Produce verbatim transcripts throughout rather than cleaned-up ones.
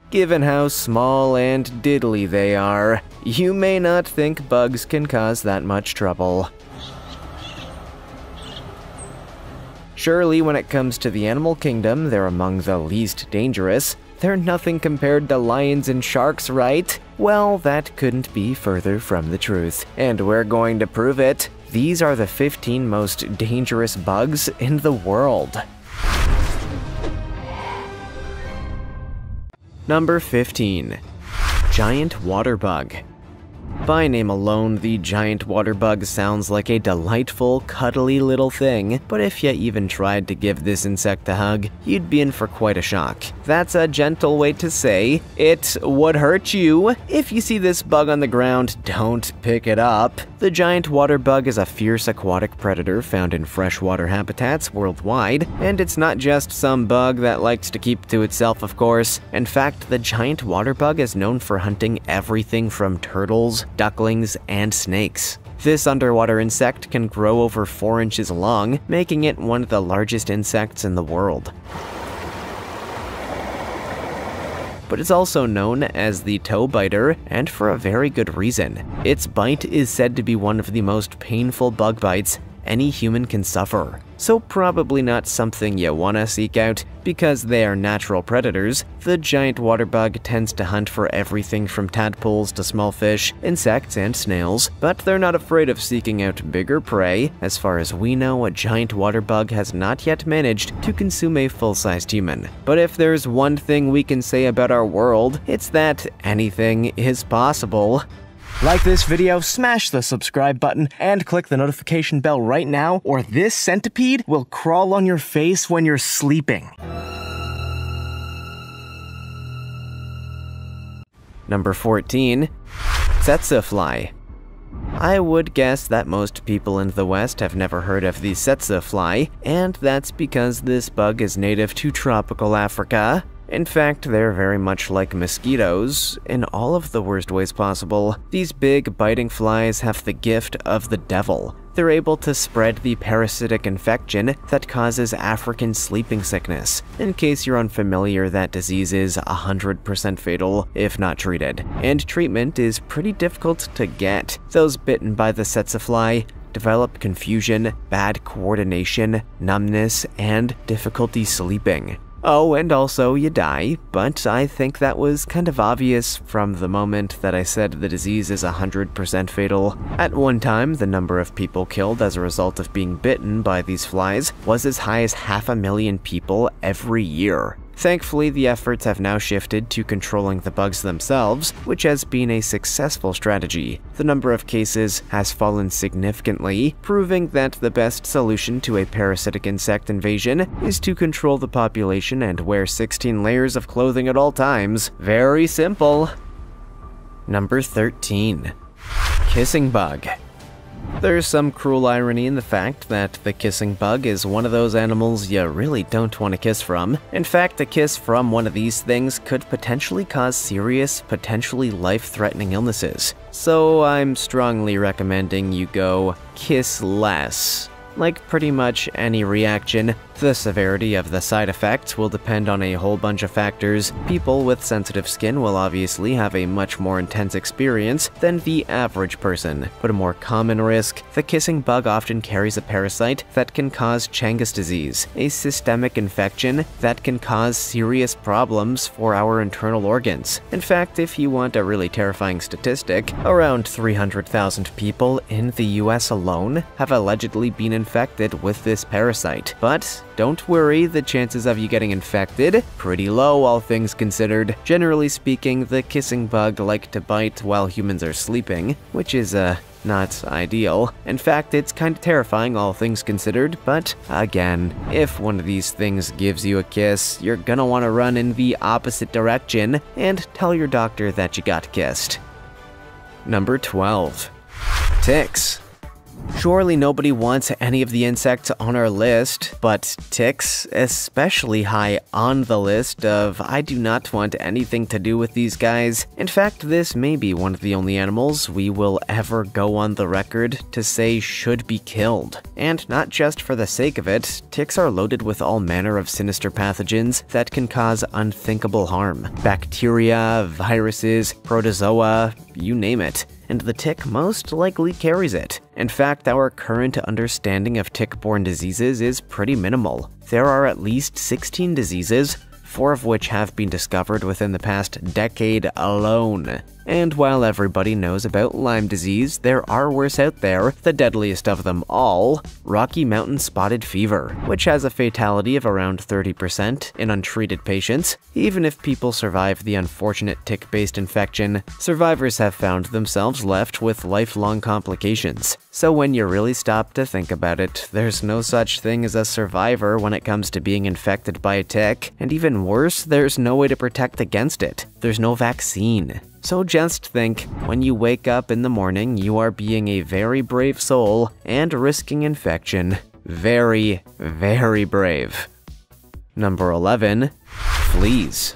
Given how small and diddly they are, you may not think bugs can cause that much trouble. Surely, when it comes to the animal kingdom, they're among the least dangerous. They're nothing compared to lions and sharks, right? Well, that couldn't be further from the truth. And we're going to prove it. These are the fifteen most dangerous bugs in the world. Number fifteen. Giant water bug. By name alone, the giant water bug sounds like a delightful, cuddly little thing, but if you even tried to give this insect a hug, you'd be in for quite a shock. That's a gentle way to say it would hurt you. If you see this bug on the ground, don't pick it up. The giant water bug is a fierce aquatic predator found in freshwater habitats worldwide, and it's not just some bug that likes to keep to itself, of course. In fact, the giant water bug is known for hunting everything from turtles, ducklings, and snakes. This underwater insect can grow over four inches long, making it one of the largest insects in the world. But it's also known as the toe biter, and for a very good reason. Its bite is said to be one of the most painful bug bites any human can suffer. So probably not something you wanna seek out, because they are natural predators. The giant water bug tends to hunt for everything from tadpoles to small fish, insects, and snails, but they're not afraid of seeking out bigger prey. As far as we know, a giant water bug has not yet managed to consume a full-sized human. But if there's one thing we can say about our world, it's that anything is possible. Like this video, smash the subscribe button, and click the notification bell right now, or this centipede will crawl on your face when you're sleeping. Number fourteen. Tsetse fly. I would guess that most people in the West have never heard of the tsetse fly, and that's because this bug is native to tropical Africa. In fact, they're very much like mosquitoes, in all of the worst ways possible. These big, biting flies have the gift of the devil. They're able to spread the parasitic infection that causes African sleeping sickness. In case you're unfamiliar, that disease is one hundred percent fatal if not treated, and treatment is pretty difficult to get. Those bitten by the tsetse fly develop confusion, bad coordination, numbness, and difficulty sleeping. Oh, and also you die, but I think that was kind of obvious from the moment that I said the disease is one hundred percent fatal. At one time, the number of people killed as a result of being bitten by these flies was as high as half a million people every year. Thankfully, the efforts have now shifted to controlling the bugs themselves, which has been a successful strategy. The number of cases has fallen significantly, proving that the best solution to a parasitic insect invasion is to control the population and wear sixteen layers of clothing at all times. Very simple. Number thirteen. Kissing bug. There's some cruel irony in the fact that the kissing bug is one of those animals you really don't want to kiss from. In fact, a kiss from one of these things could potentially cause serious, potentially life-threatening illnesses. So I'm strongly recommending you go kiss less. Like pretty much any reaction, the severity of the side effects will depend on a whole bunch of factors. People with sensitive skin will obviously have a much more intense experience than the average person, but a more common risk, the kissing bug often carries a parasite that can cause Chagas disease, a systemic infection that can cause serious problems for our internal organs. In fact, if you want a really terrifying statistic, around three hundred thousand people in the U S alone have allegedly been infected infected with this parasite. But don't worry, the chances of you getting infected, pretty low all things considered. Generally speaking, the kissing bug like to bite while humans are sleeping, which is, uh, not ideal. In fact, it's kinda terrifying all things considered, but again, if one of these things gives you a kiss, you're gonna wanna run in the opposite direction and tell your doctor that you got kissed. Number twelve. Ticks. Surely nobody wants any of the insects on our list, but ticks, especially high on the list of I do not want anything to do with these guys. In fact, this may be one of the only animals we will ever go on the record to say should be killed. And not just for the sake of it, ticks are loaded with all manner of sinister pathogens that can cause unthinkable harm. Bacteria, viruses, protozoa, you name it. And the tick most likely carries it. In fact, our current understanding of tick-borne diseases is pretty minimal. There are at least sixteen diseases, four of which have been discovered within the past decade alone. And while everybody knows about Lyme disease, there are worse out there, the deadliest of them all, Rocky Mountain Spotted Fever, which has a fatality of around thirty percent in untreated patients. Even if people survive the unfortunate tick-based infection, survivors have found themselves left with lifelong complications. So when you really stop to think about it, there's no such thing as a survivor when it comes to being infected by a tick, and even worse, there's no way to protect against it. There's no vaccine. So just think, when you wake up in the morning, you are being a very brave soul and risking infection. Very, very brave. Number eleven. Fleas.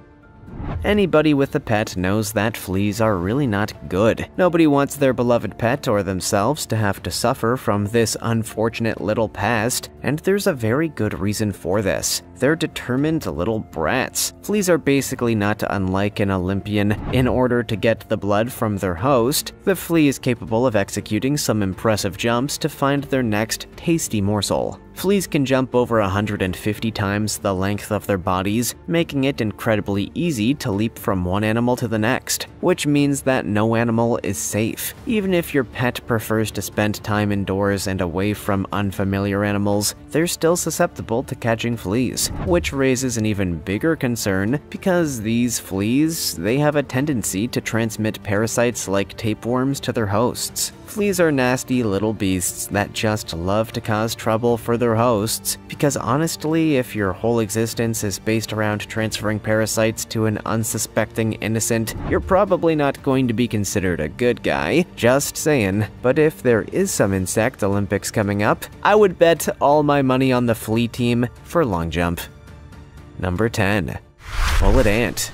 Anybody with a pet knows that fleas are really not good. Nobody wants their beloved pet or themselves to have to suffer from this unfortunate little pest, and there's a very good reason for this. They're determined little brats. Fleas are basically not unlike an Olympian. In order to get the blood from their host, the flea is capable of executing some impressive jumps to find their next tasty morsel. Fleas can jump over one hundred fifty times the length of their bodies, making it incredibly easy to leap from one animal to the next, which means that no animal is safe. Even if your pet prefers to spend time indoors and away from unfamiliar animals, they're still susceptible to catching fleas, which raises an even bigger concern because these fleas, they have a tendency to transmit parasites like tapeworms to their hosts. Fleas are nasty little beasts that just love to cause trouble for their hosts, because honestly, if your whole existence is based around transferring parasites to an unsuspecting innocent, you're probably not going to be considered a good guy. Just saying. But if there is some insect Olympics coming up, I would bet all my money on the flea team for long jump. Number ten. Bullet ant.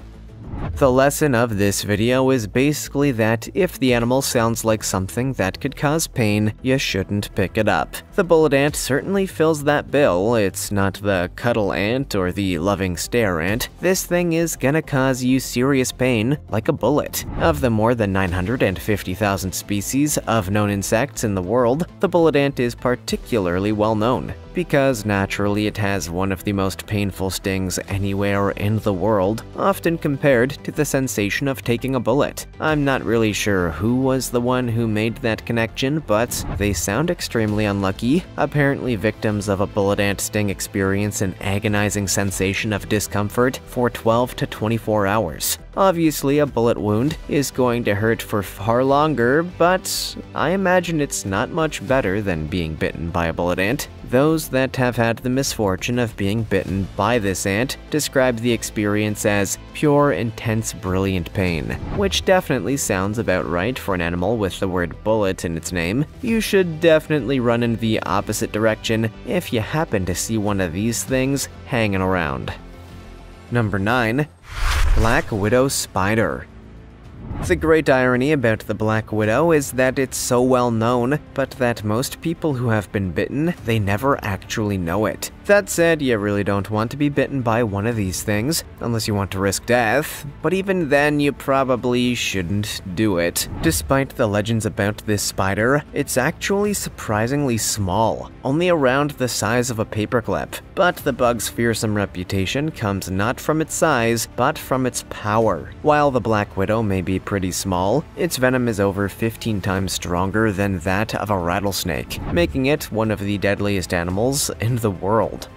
The lesson of this video is basically that if the animal sounds like something that could cause pain, you shouldn't pick it up. The bullet ant certainly fills that bill. It's not the cuddle ant or the loving stare ant. This thing is gonna cause you serious pain, like a bullet. Of the more than nine hundred fifty thousand species of known insects in the world, the bullet ant is particularly well known, because naturally it has one of the most painful stings anywhere in the world, often compared to the sensation of taking a bullet. I'm not really sure who was the one who made that connection, but they sound extremely unlucky. Apparently, victims of a bullet ant sting experience an agonizing sensation of discomfort for twelve to twenty-four hours. Obviously, a bullet wound is going to hurt for far longer, but I imagine it's not much better than being bitten by a bullet ant. Those that have had the misfortune of being bitten by this ant describe the experience as pure, intense, brilliant pain, which definitely sounds about right for an animal with the word bullet in its name. You should definitely run in the opposite direction if you happen to see one of these things hanging around. Number nine. Black Widow Spider. The great irony about the Black Widow is that it's so well known, but that most people who have been bitten, they never actually know it. That said, you really don't want to be bitten by one of these things, unless you want to risk death, but even then you probably shouldn't do it. Despite the legends about this spider, it's actually surprisingly small, only around the size of a paperclip. But the bug's fearsome reputation comes not from its size, but from its power. While the Black Widow may be pretty small, its venom is over fifteen times stronger than that of a rattlesnake, making it one of the deadliest animals in the world.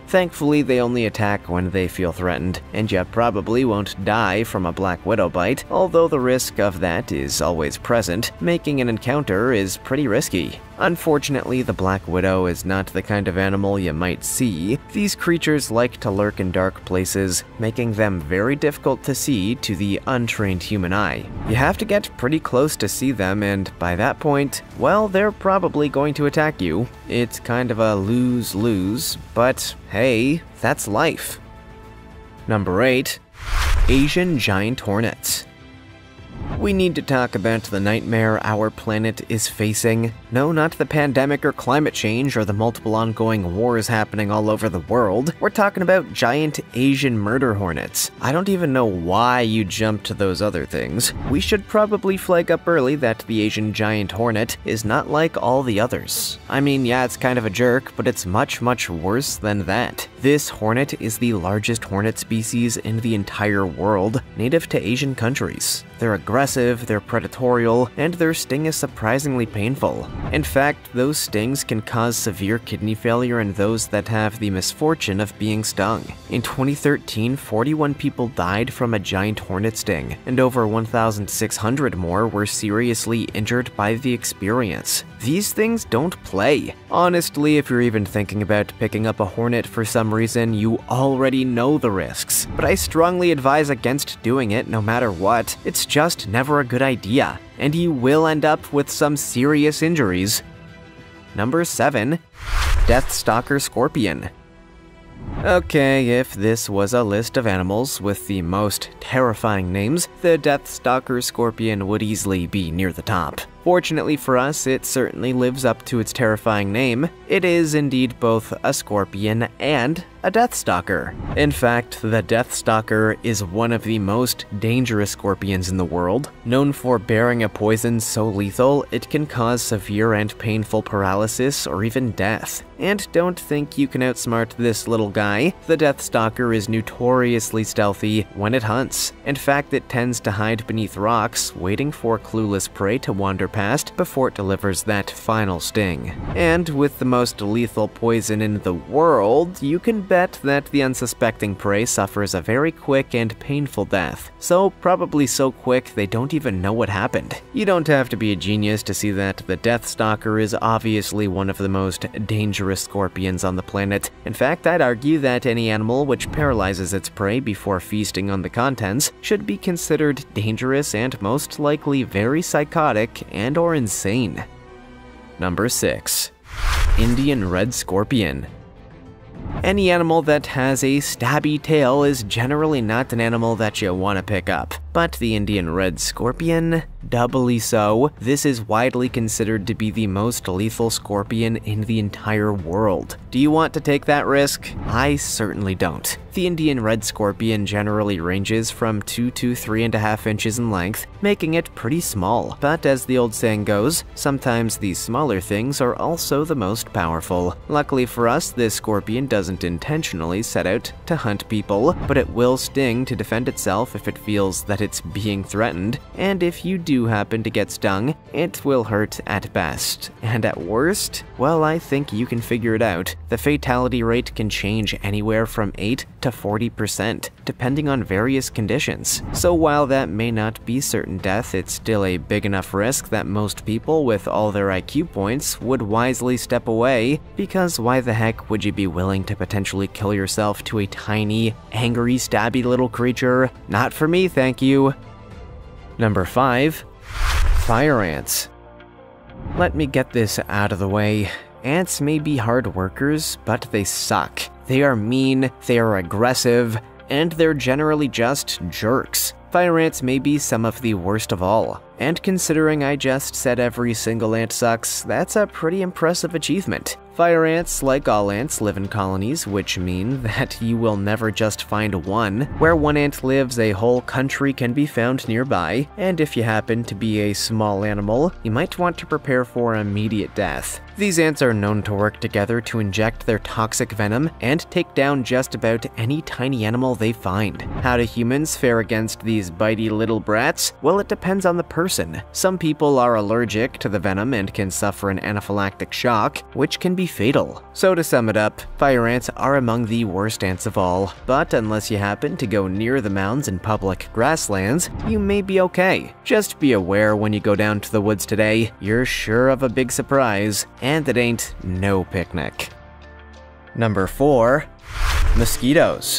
Thankfully, they only attack when they feel threatened, and you probably won't die from a black widow bite, although the risk of that is always present. Making an encounter is pretty risky. Unfortunately, the black widow is not the kind of animal you might see. These creatures like to lurk in dark places, making them very difficult to see to the untrained human eye. You have to get pretty close to see them, and by that point, well, they're probably going to attack you. It's kind of a lose-lose, but hey, that's life. Number eight. Asian Giant Hornets. We need to talk about the nightmare our planet is facing. No, not the pandemic or climate change or the multiple ongoing wars happening all over the world. We're talking about giant Asian murder hornets. I don't even know why you jumped to those other things. We should probably flag up early that the Asian giant hornet is not like all the others. I mean, yeah, it's kind of a jerk, but it's much, much worse than that. This hornet is the largest hornet species in the entire world, native to Asian countries. They're aggressive, they're predatorial, and their sting is surprisingly painful. In fact, those stings can cause severe kidney failure in those that have the misfortune of being stung. In twenty thirteen, forty-one people died from a giant hornet sting, and over one thousand six hundred more were seriously injured by the experience. These things don't play. Honestly, if you're even thinking about picking up a hornet for some reason, you already know the risks. But I strongly advise against doing it no matter what. It's just never a good idea, and you will end up with some serious injuries. Number seven. Deathstalker Scorpion. Okay, if this was a list of animals with the most terrifying names, the Deathstalker Scorpion would easily be near the top. Fortunately for us, it certainly lives up to its terrifying name. It is indeed both a scorpion and a deathstalker. In fact, the deathstalker is one of the most dangerous scorpions in the world. Known for bearing a poison so lethal, it can cause severe and painful paralysis or even death. And don't think you can outsmart this little guy. The deathstalker is notoriously stealthy when it hunts. In fact, it tends to hide beneath rocks, waiting for clueless prey to wander past before it delivers that final sting. And with the most lethal poison in the world, you can bet that the unsuspecting prey suffers a very quick and painful death. So probably so quick they don't even know what happened. You don't have to be a genius to see that the deathstalker is obviously one of the most dangerous scorpions on the planet. In fact, I'd argue that any animal which paralyzes its prey before feasting on the contents should be considered dangerous and most likely very psychotic and and or insane. Number six. Indian Red Scorpion. Any animal that has a stabby tail is generally not an animal that you want to pick up, but the Indian Red Scorpion, doubly so. This is widely considered to be the most lethal scorpion in the entire world. Do you want to take that risk? I certainly don't. The Indian Red Scorpion generally ranges from two to three and a half inches in length, making it pretty small. But as the old saying goes, sometimes these smaller things are also the most powerful. Luckily for us, this scorpion doesn't intentionally set out to hunt people, but it will sting to defend itself if it feels that it's being threatened, and if you do happen to get stung, it will hurt at best. And at worst, well, I think you can figure it out. The fatality rate can change anywhere from eight to forty percent, depending on various conditions. So while that may not be certain death, it's still a big enough risk that most people with all their I Q points would wisely step away, because why the heck would you be willing to potentially kill yourself to a tiny, angry, stabby little creature? Not for me, thank you. Number five. Fire ants. Let me get this out of the way. Ants may be hard workers, but they suck. They are mean, they are aggressive, and they're generally just jerks. Fire ants may be some of the worst of all. And considering I just said every single ant sucks, that's a pretty impressive achievement. Fire ants, like all ants, live in colonies, which mean that you will never just find one. Where one ant lives, a whole country can be found nearby, and if you happen to be a small animal, you might want to prepare for immediate death. These ants are known to work together to inject their toxic venom and take down just about any tiny animal they find. How do humans fare against these bitey little brats? Well, it depends on the person. Some people are allergic to the venom and can suffer an anaphylactic shock, which can be fatal. So to sum it up, fire ants are among the worst ants of all, but unless you happen to go near the mounds in public grasslands, you may be okay. Just be aware when you go down to the woods today, you're sure of a big surprise, and it ain't no picnic. Number four. Mosquitoes.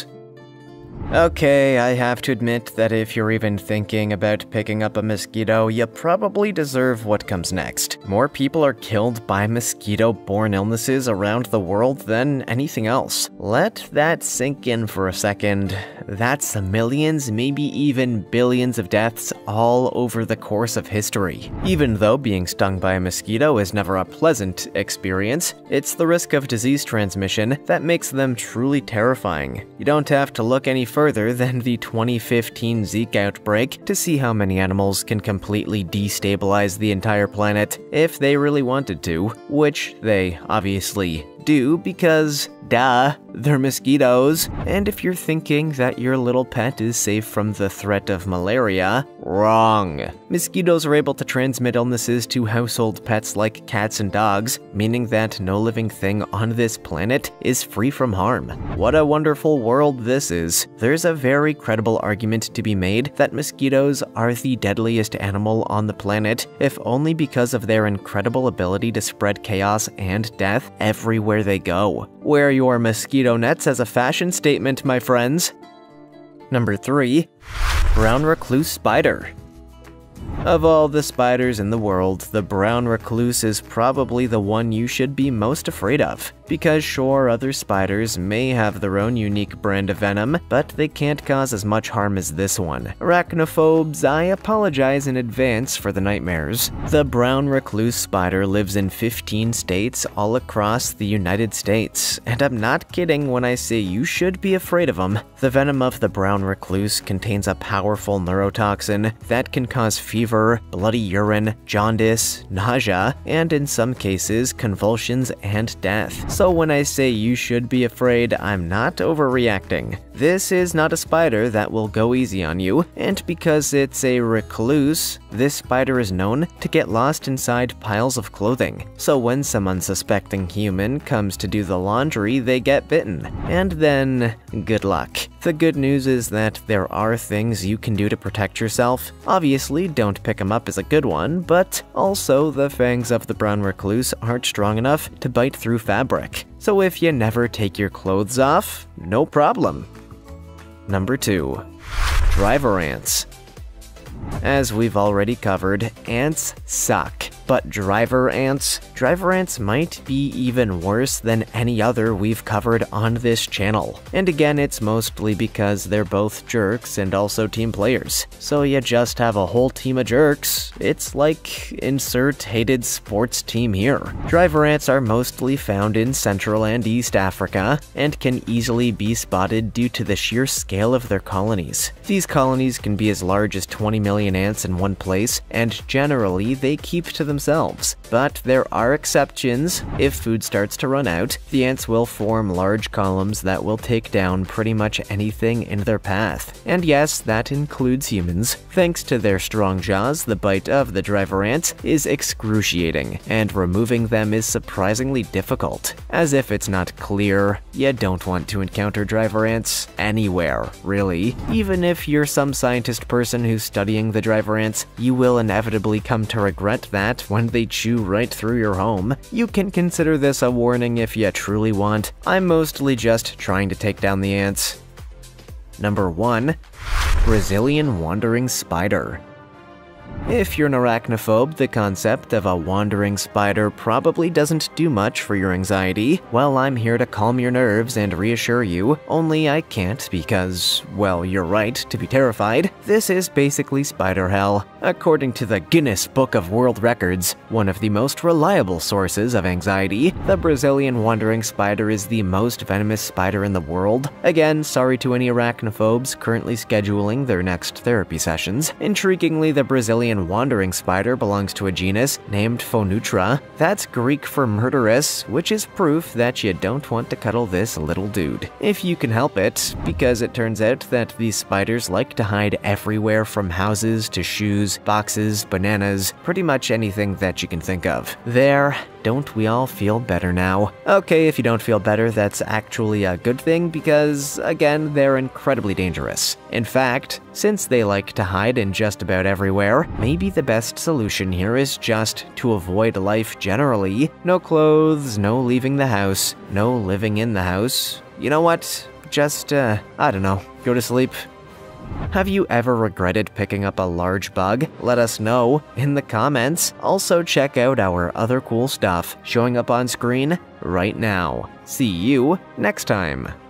Okay, I have to admit that if you're even thinking about picking up a mosquito, you probably deserve what comes next. More people are killed by mosquito-borne illnesses around the world than anything else. Let that sink in for a second. That's millions, maybe even billions of deaths all over the course of history. Even though being stung by a mosquito is never a pleasant experience, it's the risk of disease transmission that makes them truly terrifying. You don't have to look any further than the twenty fifteen Zika outbreak to see how many animals can completely destabilize the entire planet if they really wanted to, which they obviously do because, duh, they're mosquitoes. And if you're thinking that your little pet is safe from the threat of malaria, wrong. Mosquitoes are able to transmit illnesses to household pets like cats and dogs, meaning that no living thing on this planet is free from harm. What a wonderful world this is. There's a very credible argument to be made that mosquitoes are the deadliest animal on the planet, if only because of their incredible ability to spread chaos and death everywhere they go. Wear your mosquito nets as a fashion statement, my friends. Number three. Brown recluse spider. Of all the spiders in the world, the brown recluse is probably the one you should be most afraid of. Because sure, other spiders may have their own unique brand of venom, but they can't cause as much harm as this one. Arachnophobes, I apologize in advance for the nightmares. The brown recluse spider lives in fifteen states all across the United States, and I'm not kidding when I say you should be afraid of them. The venom of the brown recluse contains a powerful neurotoxin that can cause fever, bloody urine, jaundice, nausea, and in some cases, convulsions and death. So when I say you should be afraid, I'm not overreacting. This is not a spider that will go easy on you, and because it's a recluse, this spider is known to get lost inside piles of clothing. So when some unsuspecting human comes to do the laundry, they get bitten. And then, good luck. The good news is that there are things you can do to protect yourself. Obviously, don't pick them up is a good one, but also the fangs of the brown recluse aren't strong enough to bite through fabric. So if you never take your clothes off, no problem. Number two. Driver ants. As we've already covered, ants suck. But driver ants? Driver ants might be even worse than any other we've covered on this channel. And again, it's mostly because they're both jerks and also team players. So you just have a whole team of jerks. It's like insert hated sports team here. Driver ants are mostly found in Central and East Africa and can easily be spotted due to the sheer scale of their colonies. These colonies can be as large as twenty million ants in one place, and generally they keep to themselves. themselves. But there are exceptions. If food starts to run out, the ants will form large columns that will take down pretty much anything in their path. And yes, that includes humans. Thanks to their strong jaws, the bite of the driver ant is excruciating, and removing them is surprisingly difficult. As if it's not clear, you don't want to encounter driver ants anywhere, really. Even if you're some scientist person who's studying the driver ants, you will inevitably come to regret that when they chew right through your home. You can consider this a warning if you truly want. I'm mostly just trying to take down the ants. Number one. Brazilian wandering spider. If you're an arachnophobe, the concept of a wandering spider probably doesn't do much for your anxiety. Well, I'm here to calm your nerves and reassure you, only I can't because, well, you're right to be terrified. This is basically spider hell. According to the Guinness Book of World Records, one of the most reliable sources of anxiety, the Brazilian wandering spider is the most venomous spider in the world. Again, sorry to any arachnophobes currently scheduling their next therapy sessions. Intriguingly, the Brazilian European wandering spider belongs to a genus named Phonutra. That's Greek for murderous, which is proof that you don't want to cuddle this little dude, if you can help it, because it turns out that these spiders like to hide everywhere from houses to shoes, boxes, bananas, pretty much anything that you can think of. There, don't we all feel better now? Okay, if you don't feel better, that's actually a good thing because, again, they're incredibly dangerous. In fact, since they like to hide in just about everywhere, maybe the best solution here is just to avoid life generally. No clothes, no leaving the house, no living in the house. You know what? Just, uh, I don't know, go to sleep. Have you ever regretted picking up a large bug? Let us know in the comments. Also, check out our other cool stuff showing up on screen right now. See you next time.